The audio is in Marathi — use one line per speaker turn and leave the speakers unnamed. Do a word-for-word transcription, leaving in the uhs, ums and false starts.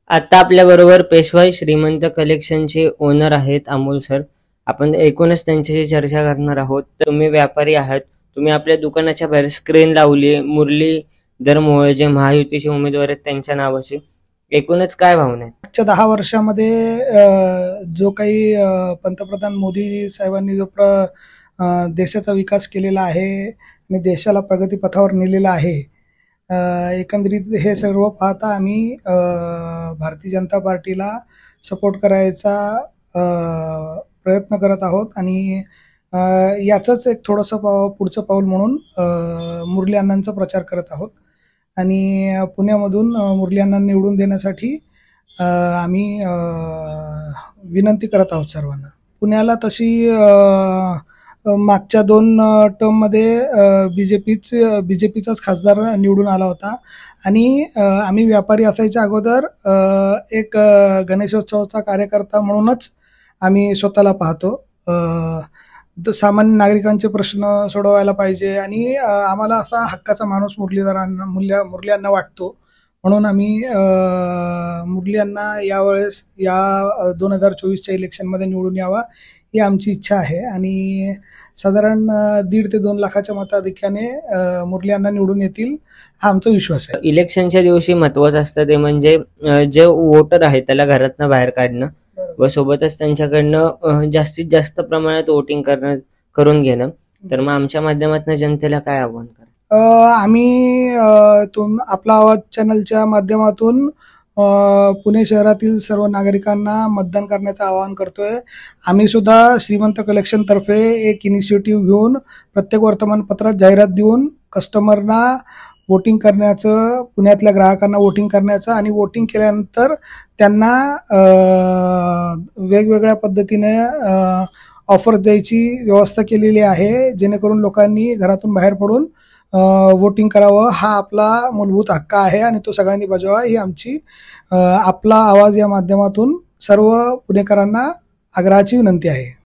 आता आपल्या बरोबर पेशवाई श्रीमंत कलेक्शनचे ओनर आहेत अमोल सर. आपण एकूणच त्यांच्याशी चर्चा करणार आहोत. तुम्ही व्यापारी आहात, तुम्ही आपल्या दुकानाच्या बाहेर स्क्रीन लावली मुरलीधर मोहोळ जे महायुतीचे उमेदवार आहेत त्यांच्या नावाची. एकूणच काय भावना आहे?
मागच्या दहा वर्षामध्ये जो काही पंतप्रधान मोदी साहेबांनी जो प्र देशाचा विकास केलेला आहे आणि देशाला प्रगतीपथावर नेलेला आहे, एकंदरीत हे सर्व पाहता आम्ही भारतीय जनता पार्टीला सपोर्ट करायचा प्रयत्न करत आहोत आणि याचंच एक थोडंसं पाव पुढचं पाऊल म्हणून मुरली अण्णांचा प्रचार करत आहोत. आणि पुण्यामधून मुरली अण्णांना निवडून देण्यासाठी आम्ही विनंती करत आहोत सर्वांना. पुण्याला तशी मागच्या दोन टर्ममध्ये B J peach B J पीचाच खासदार निवडून आला होता आणि आम्ही व्यापारी असायच्या अगोदर एक गणेशोत्सवाचा कार्यकर्ता म्हणूनच आम्ही स्वतःला पाहतो. सामान्य नागरिकांचे प्रश्न सोडवायला पाहिजे आणि आम्हाला असा हक्काचा माणूस मुरलीधरांना मुरल्या मुरल्यांना वाटतो, म्हणून आम्ही मुरल्यांना यावेळेस या दोन हजार चोवीसच्या इलेक्शनमध्ये निवडून यावा ही आमची इच्छा आहे आणि साधारण दीड ते दोन लाखाच्या मताधिक्याने मुरल्यांना निवडून येतील हा आमचा विश्वास आहे.
इलेक्शनच्या दिवशी महत्वाचं असतं ते म्हणजे जे वोटर आहे त्याला घरातनं बाहेर काढणं व सोबतच त्यांच्याकडनं जास्तीत जास्त प्रमाणात वोटिंग करणं करून घेणं. तर मग आमच्या माध्यमातून जनतेला काय आव्हान करा?
आम्ही तुम आपला आवाज चॅनलच्या माध्यमातून पुणे शहरातील सर्व नागरिकांना मतदान करण्याचं आवाहन करतोय. आम्ही सुद्धा श्रीमंत कलेक्शन तर्फे एक इनिशिएटिव्ह घेऊन प्रत्येक वर्तमानपत्रात जाहिरात देऊन कस्टमरना वोटिंग करण्याचं, पुण्यातल्या ग्राहकांना वोटिंग करण्याचं आणि वोटिंग केल्यानंतर त्यांना वेगवेगळ्या पद्धतीने ऑफर द्यायची व्यवस्था केलेली आहे, जेणेकरून लोकांनी घरातून बाहेर पडून वोटिंग करावं. हा आपला मूलभूत हक्क आहे आणि तो सगळ्यांनी बजावा ही आमची आपला आवाज या माध्यमातून सर्व पुणेकरांना आग्रहाची विनंती आहे.